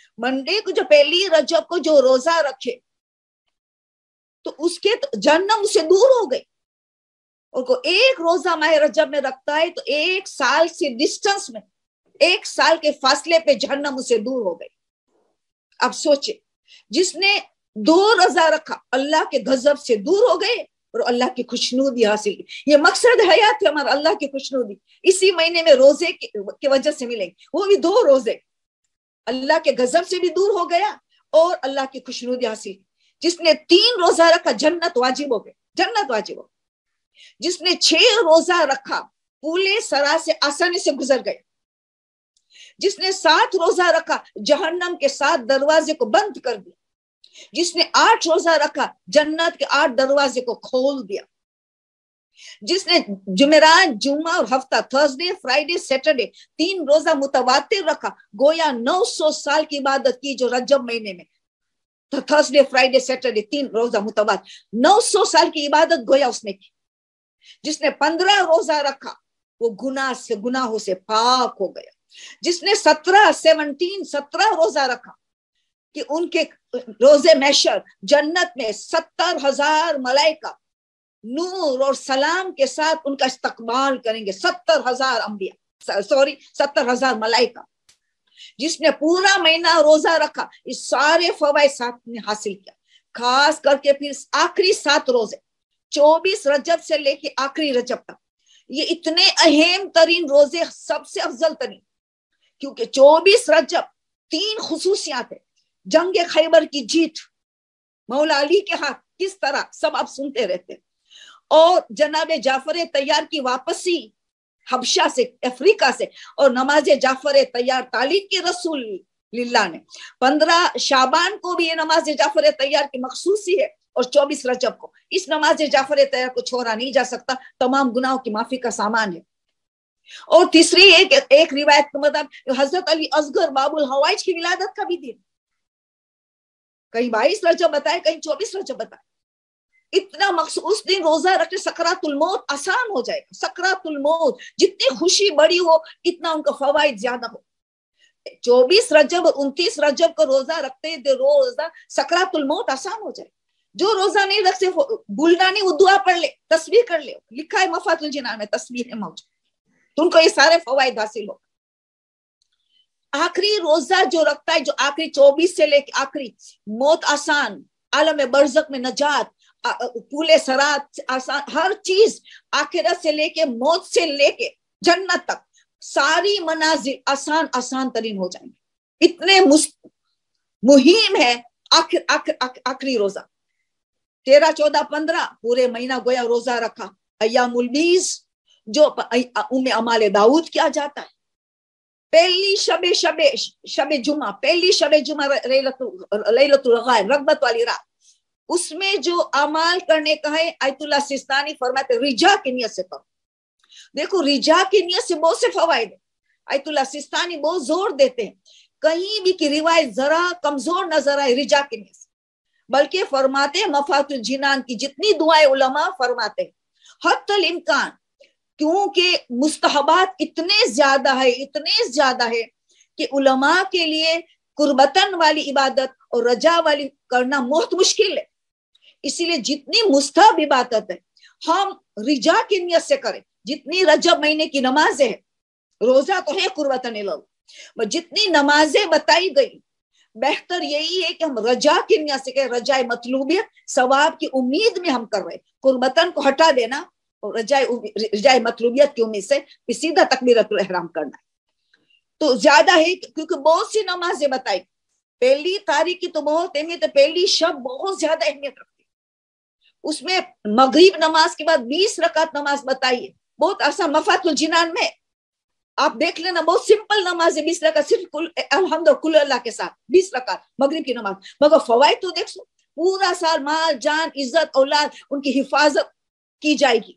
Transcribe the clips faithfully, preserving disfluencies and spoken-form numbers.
Monday کو جو پہلی رجب کو جو روزہ رکھے تو اس کے جہنم سے دور ہو گئی، اور کو ایک روزہ ماہ رجب میں رکھتا ہے تو ایک سال سے ڈسٹنس میں، ایک سال کے فاصلے پہ جہنم سے دور ہو گئی۔ اب سوچے، جس نے دو روزہ رکھا اللہ کے غضب سے دور ہو گئے اور اللہ کی خوشنودی حاصل کی۔ یہ مقصد حیات ہے ہمارا، اللہ کی خوشنودی اسی مہینے میں روزے کی وجہ سے ملیں گے، وہ بھی دو روزے، اللہ کے غضب سے بھی دور ہو گیا اور اللہ کی خوشنودی حاصل کی۔ جس نے تین روزہ رکھا جنت واجب ہو گئے، جنت واجب ہو گئی۔ جس نے چھ روزہ رکھا پورے سرا سے آسانی سے گزر گئے۔ جس نے سات روزہ رکھا جہنم کے سات دروازے کو بند کر دیا۔ جس نے آٹھ روزہ رکھا جنت کے آٹھ دروازے کو کھول دیا۔ جس نے جمعرات، جمعہ اور ہفتہ، تھرسڈے، فرائیڈے، سیٹرڈے تین روزہ متواتر رکھا، گویا نو سو سال کی عبادت کی جو رجب مہینے میں تھرسڈے، فرائیڈے، سیٹرڈے تین روزہ متواتر، نو سو سال کی عبادت گویا اس نے کی۔ جس نے پندرہ روزہ رکھا وہ گناہ سے گناہوں سے پاک ہو گیا۔ جس نے سترہ سیونٹین سترہ روزہ رکھا کہ ان کے روزے محشر جنت میں ستر ہزار ملائکہ نور اور سلام کے ساتھ ان کا استقبال کریں گے، ستر ہزار انبیاء سوری ستر ہزار ملائکہ۔ جس نے پورا مہینہ روزہ رکھا اس سارے فوائد ساتھ نے حاصل کیا، خاص کر کے پھر آخری سات روزے چوبیس رجب سے لے کے آخری رجب تک، یہ اتنے اہم ترین روزے، سب سے افضل ترین، کیونکہ چوبیس رجب تین خصوصیات ہیں۔ جنگ خیبر کی جیت، مولا علی کے ہاتھ کس طرح سب آپ سنتے رہتے ہیں، اور جناب جعفر طیار کی واپسی حبشہ سے، افریقہ سے، اور نماز جعفر طیار تعلیم کے رسول للہ نے پندرہ شعبان کو بھی یہ نماز جعفر طیار کی مخصوصی ہے، اور چوبیس رجب کو اس نماز جعفر طیار کو چھوڑا نہیں جا سکتا، تمام گناہوں کی معافی کا سامان ہے۔ اور تیسری ایک ایک روایت کے مطابق حضرت علی اصغر باب الحوائج کی ولادت کا بھی دن، کہیں بائیس رجب بتائے، کہیں چوبیس رجب بتائے۔ اتنا مخصوص دن روزہ رکھنے سکرات الموت آسان ہو جائے گا۔ سکرات الموت جتنی خوشی بڑی ہو اتنا ان کا فوائد زیادہ ہو۔ چوبیس رجب اور انتیس رجب کو روزہ رکھتے ہیں، روزہ سکرات الموت آسان ہو جائے۔ جو روزہ نہیں رکھتے بھولنا نہیں، وہ دعا پڑھ لے، تصویر کر لے، لکھا ہے مفات الجنان میں، تصویر ہے موجود، تو ان کو یہ سارے فوائد حاصل ہو۔ آخری روزہ جو رکھتا ہے، جو آخری چوبیس سے لے کے آخری، موت آسان، عالم برزخ میں نجات، پولے سرات آسان، ہر چیز آخرت سے لے کے موت سے لے کے جنت تک ساری منازل آسان آسان ترین ہو جائیں گے۔ اتنے مہم ہے آخر آخر آخری روزہ۔ تیرہ چودہ پندرہ پورے مہینہ گویا روزہ رکھا، ایام البیض جو ام امال داؤد کیا جاتا ہے، پہلی شب شب شب جمعہ، پہلی شب جمعہ لیلۃ الغائب، رغبت والی رات، اس میں جو اعمال کرنے کا ہے، آیت اللہ سستانی فرماتے رجا کی نیت سے کرو۔ دیکھو رجا کی نیت سے بہت سے فوائد ہیں، آیت اللہ سستانی بہت زور دیتے ہیں، کہیں بھی کی روایت ذرا کمزور نظر آئے رجا کی نیت سے، بلکہ فرماتے ہیں مفات الجنان کی جتنی دعائیں علماء فرماتے ہیں حتی الامکان، کیونکہ مستحبات اتنے زیادہ ہے اتنے زیادہ ہے کہ علماء کے لیے قربتن والی عبادت اور رجا والی کرنا بہت مشکل ہے۔ اسی لیے جتنی مستحب عبادت ہے ہم رجا کی نیت سے کریں، جتنی رجب مہینے کی نمازیں ہیں، روزہ تو ہے قربتن اللہ، جتنی نمازیں بتائی گئی بہتر یہی ہے کہ ہم رجا کی نیت سے کریں، رجائے مطلوبیت ثواب کی امید میں ہم کر رہے، قربتن کو ہٹا دینا اور رجائے رجائے مطلوبیت کی امید سے سیدھا تکبیرۃ الاحرام کرنا ہے تو زیادہ ہے، کیونکہ بہت سی نمازیں بتائی، پہلی تاریخ کی تو بہت اہمیت ہے، پہلی شب بہت زیادہ اہمیت رکھتی ہے، اس میں مغرب نماز کے بعد بیس رکعت نماز بتائی ہے، بہت آسان، مفات الجنان میں آپ دیکھ لینا، بہت سمپل نماز ہے، بیس رکعت صرف الحمد کل اللہ کے ساتھ، بیس رکعت مغرب کی نماز، مگر فوائد تو دیکھ سو، پورا سال مال جان عزت اولاد ان کی حفاظت کی جائے گی،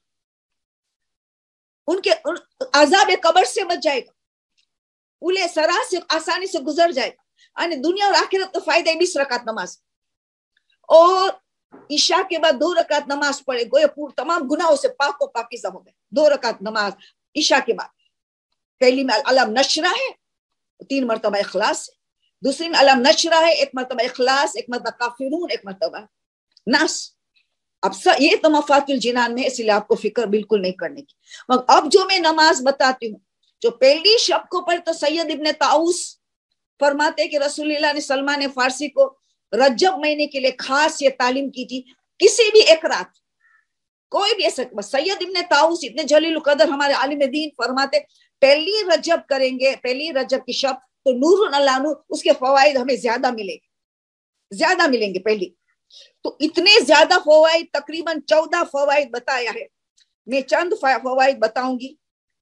ان کے عذاب قبر سے بچ جائے گا، اولے سرا سے آسانی سے گزر جائے گا، یعنی دنیا اور آخرت کا فائدہ ہے بیس رکعت نماز، اور عشاء کے بعد دو رکعت نماز پڑھے گویا پورے تمام گناہوں سے پاک و پاکیزہ ہو گئے، دو رکعت نماز عشاء کے بعد، پہلی میں علم نشرہ ہے، تین مرتبہ اخلاص ہے، دوسری میں علم نشرہ ہے، ایک مرتبہ اخلاص، ایک مرتبہ کافرون، ایک مرتبہ ناس. اب سر یہ تو مفاتح الجنان میں، اس لیے آپ کو فکر بالکل نہیں کرنے کی. اب جو میں نماز بتاتی ہوں، جو پہلی شب کو پڑھ تو سید ابن طاؤس فرماتے کہ رسول اللہ نے سلمان فارسی کو رجب مہینے کے لیے خاص یہ تعلیم کی تھی. کسی بھی ایک رات کوئی بھی ایسا، سید ابن طاؤس اتنے جلیل القدر ہمارے عالم دین فرماتے پہلی رجب کریں گے، پہلی رجب کی شب تو نور اللہ نور، اس کے فوائد ہمیں زیادہ ملیں گے، زیادہ ملیں گے پہلی. تو اتنے زیادہ فوائد، تقریباً چودہ فوائد بتایا ہے. میں چند فوائد بتاؤں گی.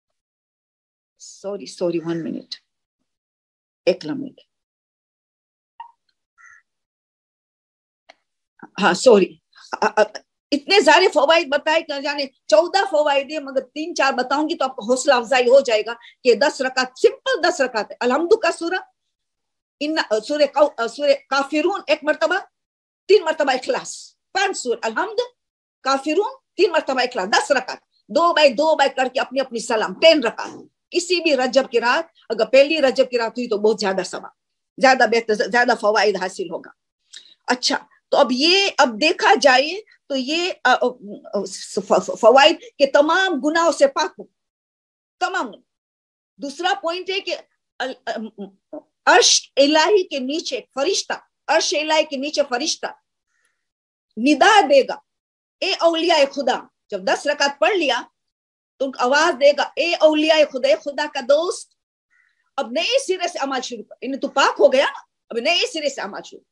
سوری سوری ون منٹ، ایک لمحہ. ہاں سوری، اتنے سارے فوائد بتائے کہ جانے چودہ فوائد ہے، مگر تین چار بتاؤں گی تو آپ کو حوصلہ افزائی ہو جائے گا کہ دس رکعت سمپل دس رکعت ہے. الحمد کا سورہ، ان سورہ سورہ کافرون ایک مرتبہ، تین مرتبہ اخلاص، پانچ سورہ الحمد، کافرون، تین مرتبہ اخلاص، دس رکعت، دو بائی دو بائی کر کے اپنی اپنی سلام، تین رکعت. کسی بھی رجب کی رات اگر پہلی رجب کی رات ہوئی تو بہت زیادہ ثواب، زیادہ بہتر، زیادہ فوائد حاصل ہوگا. اچھا تو اب یہ اب دیکھا جائے تو یہ فوائد کہ تمام گناہوں سے پاک ہو، تمام. دوسرا پوائنٹ ہے کہ عرش الہی کے نیچے فرشتہ، عرش الہی کے نیچے فرشتہ ندا دے گا، اے اولیاء خدا. جب دس رکعت پڑھ لیا تو ان کو آواز دے گا، اے اولیاء خدا، اے خدا کا دوست، اب نئے سرے سے عمل شروع کر. انہیں تو پاک ہو گیا، اب نئے سرے سے عمل شروع.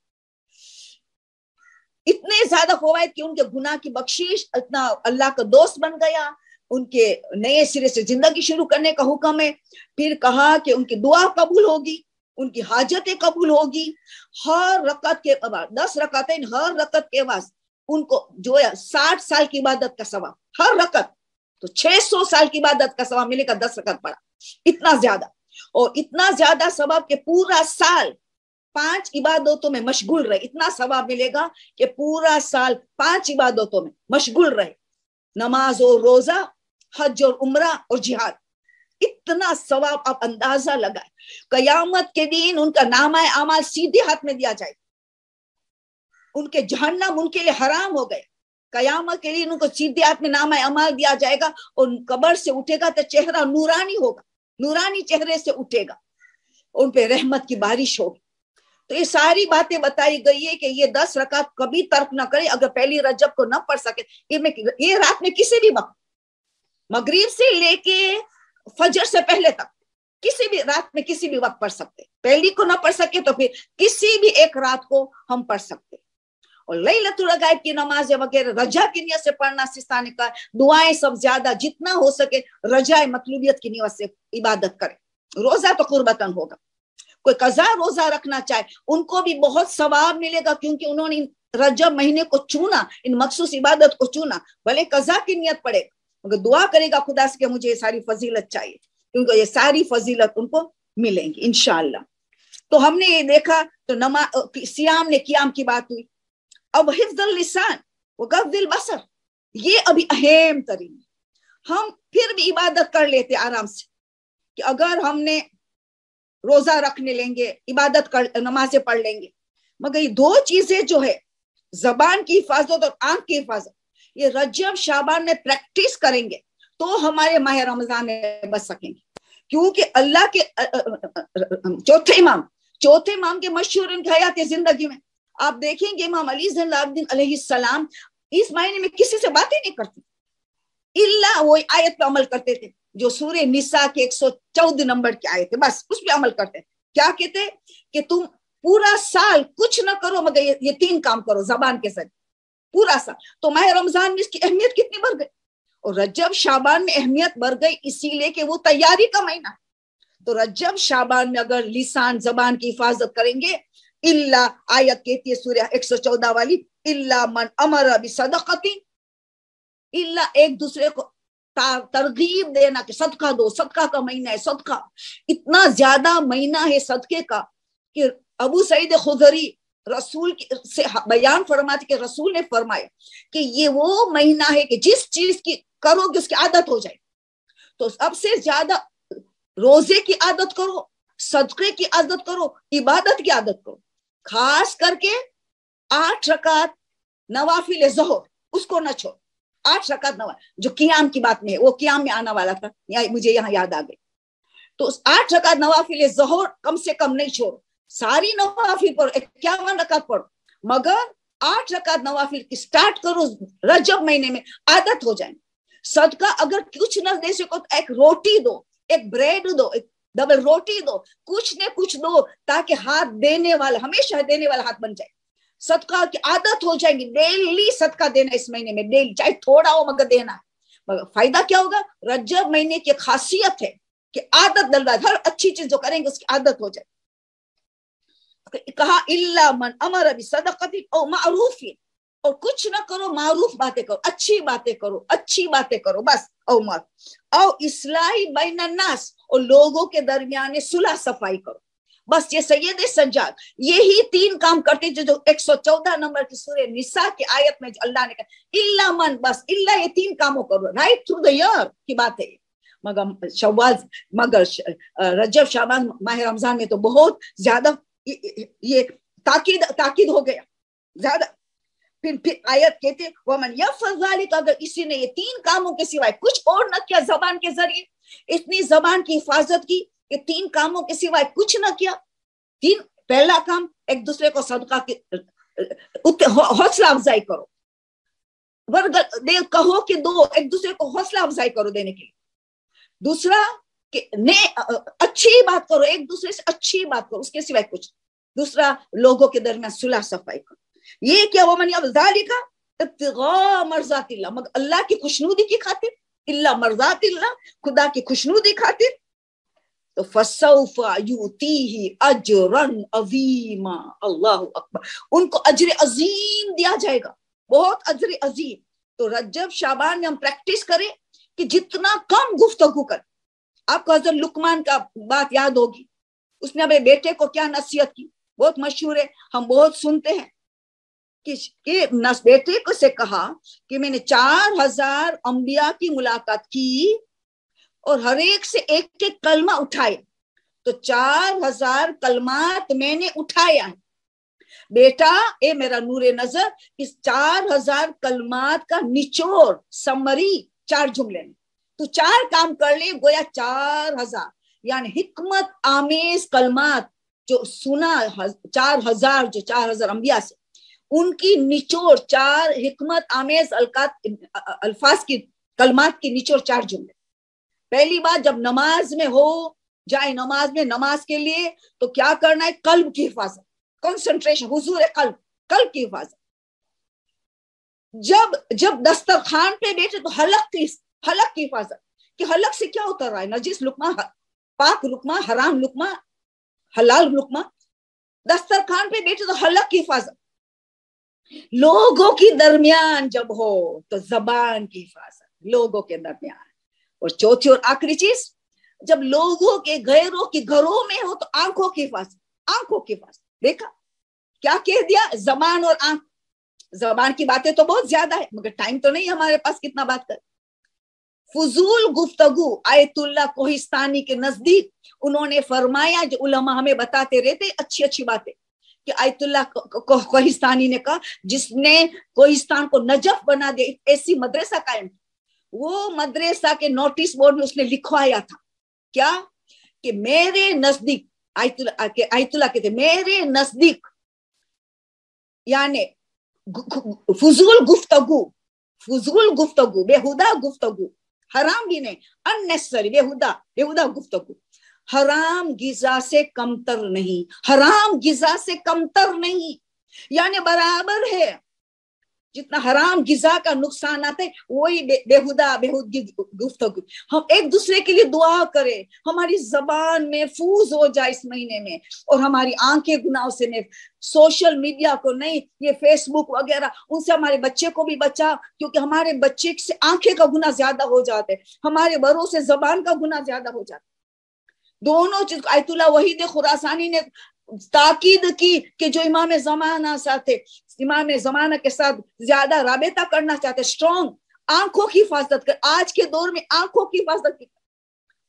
اتنے زیادہ فوائد کہ ان کے گناہ کی بخشش، اتنا اللہ کا دوست بن گیا، ان کے نئے سرے سے زندگی شروع کرنے کا حکم ہے. پھر کہا کہ ان کی دعا قبول ہوگی، ان کی حاجتیں قبول ہوگی. ہر رکعت کے بعد دس رکعتیں، ہر رکعت کے بعد ان کو جو ہے ساٹھ سال کی عبادت کا ثواب، ہر رکعت تو چھ سو سال کی عبادت کا ثواب ملے گا. دس رکعت پڑھا، اتنا زیادہ، اور اتنا زیادہ ثواب کہ پورا سال پانچ عبادتوں میں مشغول رہے. اتنا ثواب ملے گا کہ پورا سال پانچ عبادتوں میں مشغول رہے، نماز اور روزہ، حج اور عمرہ اور جہاد. اتنا ثواب آپ اندازہ لگائے. قیامت کے دن ان کا نامہ اعمال سیدھے ہاتھ میں دیا جائے، ان کے جہنم ان کے لیے حرام ہو گئے. قیامت کے لیے ان کو سیدھے ہاتھ میں نامہ اعمال دیا جائے گا، اور قبر سے اٹھے گا تو چہرہ نورانی ہوگا، نورانی چہرے سے اٹھے گا، ان پہ رحمت کی بارش ہوگی. تو یہ ساری باتیں بتائی گئی ہے کہ یہ دس رکعت کبھی ترک نہ کرے. اگر پہلی رجب کو نہ پڑھ سکے، یہ رات میں کسی بھی وقت، مغرب سے لے کے فجر سے پہلے تک، کسی بھی رات میں کسی بھی وقت پڑھ سکتے. پہلی کو نہ پڑھ سکے تو پھر کسی بھی ایک رات کو ہم پڑھ سکتے. اور لیلۃ الغائب کی نماز وغیرہ رجا کی نیت سے پڑھنا سستانے کا، دعائیں سب زیادہ جتنا ہو سکے رجائے مطلوبیت کی نیت سے عبادت کرے. روزہ تو قربتاً ہوگا. کوئی قضا روزہ رکھنا چاہے ان کو بھی بہت ثواب ملے گا، کیونکہ انہوں نے رجب مہینے کو چونا، ان مخصوص عبادت کو چونا. بھلے قضا کی نیت پڑے مگر دعا کرے گا خدا سے کہ مجھے یہ ساری فضیلت چاہیے، کیونکہ یہ ساری فضیلت ان کو ملیں گی انشاءاللہ. تو ہم نے یہ دیکھا تو نماز، سیام نے قیام کی بات ہوئی. اب حفظ اللسان وغض البصر، یہ ابھی اہم ترین. ہم پھر بھی عبادت کر لیتے آرام سے کہ اگر ہم نے روزہ رکھنے لیں گے، عبادت کر، نمازیں پڑھ لیں گے، مگر یہ دو چیزیں جو ہے زبان کی حفاظت اور آنکھ کی حفاظت، یہ رجب شعبان میں پریکٹس کریں گے تو ہمارے ماہ رمضان میں بچ سکیں گے. کیونکہ اللہ کے چوتھے امام چوتھے امام کے مشہور ان کی حیات زندگی میں آپ دیکھیں گے امام علی زین العابدین علیہ السلام اس مہینے میں کسی سے باتیں نہیں کرتے، الا وہ آیت پہ عمل کرتے تھے جو سورہ نساء کے ایک سو چودہ نمبر کی آیت ہے، بس اس پہ عمل کرتے. کیا کہتے کہ تم پورا سال کچھ نہ کرو مگر یہ تین کام کرو زبان کے ذریعے پورا سال. تو ماہ رمضان میں اس کی اہمیت کتنی بڑھ گئی، اور رجب شعبان میں اہمیت بڑھ گئی اسی لیے کہ وہ تیاری کا مہینہ ہے. تو رجب شعبان میں اگر لسان زبان کی حفاظت کریں گے، اللہ آیت کہتی ہے سورہ ایک سو چودہ والی، اللہ من امر بصدقتی، اللہ ایک دوسرے کو ترغیب دینا کہ صدقہ دو، صدقہ کا مہینہ ہے. صدقہ اتنا زیادہ مہینہ ہے صدقے کا کہ ابو سعید خدری رسول سے بیان فرماتے کہ رسول نے فرمایا کہ یہ وہ مہینہ ہے کہ جس چیز کی کرو گے اس کی عادت ہو جائے. تو سب سے زیادہ روزے کی عادت کرو، صدقے کی عادت کرو, عبادت کی عادت کرو, خاص کر کے آٹھ رکعت نوافل ظہر اس کو نہ چھوڑ. آٹھ رکعت نوافل جو قیام کی بات میں ہے, وہ قیام میں آنا والا تھا, مجھے یہاں یاد آ گئی. تو آٹھ رکعت نوافل ظہر کم سے کم نہیں چھوڑو, ساری نوافل پڑھو, اکیاون رکعت پڑھو, مگر آٹھ رکعت نوافل کی سٹارٹ کرو رجب مہینے میں, عادت ہو جائے. صدقہ اگر کچھ نہ دے سکو تو ایک روٹی دو, ایک بریڈ دو, ایک ڈبل روٹی دو, کچھ نہ کچھ دو, تاکہ ہاتھ دینے والا ہمیشہ دینے والا ہاتھ بن جائے. صدقہ کی عادت ہو جائے گی, ڈیلی صدقہ دینا اس مہینے میں, ڈیلی چاہے تھوڑا ہو مگر دینا ہے. مگر فائدہ کیا ہوگا؟ رجب مہینے کی خاصیت ہے کہ عادت ڈلوا, ہر اچھی چیز جو کریں گے اس کی عادت ہو جائے. کہا الا من امر بصدقۃ او معروف, اور کچھ نہ کرو, معروف باتیں کرو, اچھی باتیں کرو, اچھی باتیں کرو بس. او مر او اصلاح بین الناس, اور لوگوں کے درمیان صلح صفائی کرو بس. یہ سید سجاد یہی تین کام کرتے جو ایک سو چودہ نمبر کی سورہ نساء کی آیت میں جو اللہ نے کہا الا من, بس الا یہ تین کاموں کرو رائٹ تھرو دا ایئر کی بات ہے. مگر شوال مگر رجب شعبان ماہ رمضان میں تو بہت زیادہ یہ تاکید تاکید ہو گیا زیادہ. پھر پھر آیت کہتے ومن یفعل ذلک, اگر اسی نے یہ تین کاموں کے سوائے کچھ اور نہ کیا, زبان کے ذریعے اتنی زبان کی حفاظت کی کہ تین کاموں کے سوائے کچھ نہ کیا. تین, پہلا کام ایک دوسرے کو صدقہ کی حوصلہ افزائی کرو, دے کہو کہ دو, ایک دوسرے کو حوصلہ افزائی کرو دینے کے لیے. دوسرا کہ اچھی بات کرو, ایک دوسرے سے اچھی بات کرو, اس کے سوائے کچھ. دوسرا لوگوں کے درمیان صلح صفائی کرو. یہ کیا ومن یفعل ذلک ابتغاء مرضات اللہ, مگر اللہ کی خوشنودی کی خاطر, الا مرضات اللہ, خدا کی خوشنودی خاطر. تو فسوف یؤتیہ اجرا عظیما, اللہ اکبر, ان کو اجر عظیم دیا جائے گا, بہت اجر عظیم. تو رجب شعبان میں ہم پریکٹس کریں کہ جتنا کم گفتگو کر. آپ کو حضرت لقمان کا بات یاد ہوگی, اس نے اپنے بیٹے کو کیا نصیحت کی, بہت مشہور ہے, ہم بہت سنتے ہیں کہ بیٹے کو سے کہا کہ میں نے چار ہزار انبیاء کی ملاقات کی اور ہر ایک سے ایک ایک کلمہ اٹھایا, تو چار ہزار کلمات میں نے اٹھایا ہے. بیٹا اے میرا نور نظر, اس چار ہزار کلمات کا نچوڑ سمری چار جملے میں, تو چار کام کر لے, گویا چار ہزار یعنی حکمت آمیز کلمات جو سنا چار ہزار جو چار ہزار انبیاء سے, ان کی نچوڑ چار حکمت آمیز الفاظ کی کلمات کی نچوڑ چار جملے. پہلی بات, جب نماز میں ہو جائے, نماز میں نماز کے لیے تو کیا کرنا ہے, قلب کی حفاظت, کنسنٹریشن, حضور قلب, قلب کی حفاظت. جب جب دسترخوان پہ بیٹھے تو حلق کی حلق کی حفاظت, کہ حلق سے کیا اتر رہا ہے, نجس لقمہ, پاک لقمہ, حرام لقمہ, حلال لقمہ. دسترخوان پہ بیٹھے تو حلق کی حفاظت. لوگوں کی درمیان جب ہو تو زبان کی حفاظت, لوگوں کے درمیان. اور چوتھی اور آخری چیز, جب لوگوں کے غیروں کے گھروں میں ہو تو آنکھوں کی حفاظت, آنکھوں کی حفاظت. دیکھا کیا کہہ دیا, زبان اور آنکھ. زبان کی باتیں تو بہت زیادہ ہے مگر ٹائم تو نہیں ہمارے پاس کتنا بات کر. فضول گفتگو, آیت اللہ کوہستانی کے نزدیک انہوں نے فرمایا, جو علماء ہمیں بتاتے رہتے اچھی اچھی باتیں, کہ آیت اللہ کوہستانی نے کہا جس نے کوہستان کو نجف بنا دیا, ایسی مدرسہ قائم, وہ مدرسہ کے نوٹس بورڈ میں اس نے لکھوایا تھا کیا, کہ میرے نزدیک, آیت اللہ آیت اللہ کہتے میرے نزدیک یعنی فضول گفتگو, فضول گفتگو, بےہودہ گفتگو, حرام بھی نہیں, unnecessary, بےہودہ بےہودہ گفتگو, حرام غذا سے کمتر نہیں, حرام غذا سے کمتر نہیں, یعنی برابر ہے. جتنا حرام غذا کا نقصانات ہے وہی بےہودہ بےہودگی گفتگو. ہم ایک دوسرے کے لیے دعا کریں, ہماری زبان محفوظ ہو جائے اس مہینے میں, اور ہماری آنکھیں گناہوں سے میں, سوشل میڈیا کو نہیں, یہ فیس بک وغیرہ, ان سے ہمارے بچے کو بھی بچا, کیونکہ ہمارے بچے سے آنکھیں کا گناہ زیادہ ہو جاتے, ہمارے بڑوں سے زبان کا گناہ زیادہ ہو جاتا. دونوں چیز آیت اللہ وحید خراسانی نے تاکید کی کہ جو امام زمانہ ساتھ امام زمانہ کے ساتھ زیادہ رابطہ کرنا چاہتے, اسٹرانگ, آنکھوں کی حفاظت کر. آج کے دور میں آنکھوں کی حفاظت کی,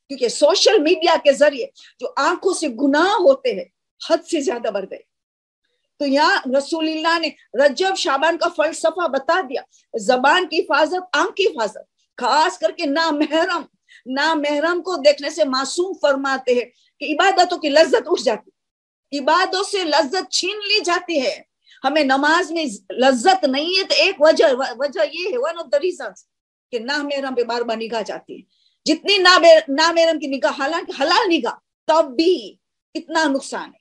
کیونکہ سوشل میڈیا کے ذریعے جو آنکھوں سے گناہ ہوتے ہیں حد سے زیادہ بڑھ گئے. تو یہاں رسول اللہ نے رجب شعبان کا فلسفہ بتا دیا. زبان کی حفاظت، آنکھ کی حفاظت، خاص کر کے نامحرم نامحرم کو دیکھنے سے معصوم فرماتے ہیں کہ عبادتوں کی لذت اٹھ جاتی، عبادتوں سے لذت چھین لی جاتی ہے. ہمیں نماز میں لذت نہیں ہے تو ایک وجہ وجہ یہ ہے، ون آف دا ریزنس، کہ نامحرم پہ بار بار نگاہ جاتی ہے. جتنی نامحرم کی نگاہ حالانکہ حلال نگاہ، تب بھی اتنا نقصان ہے.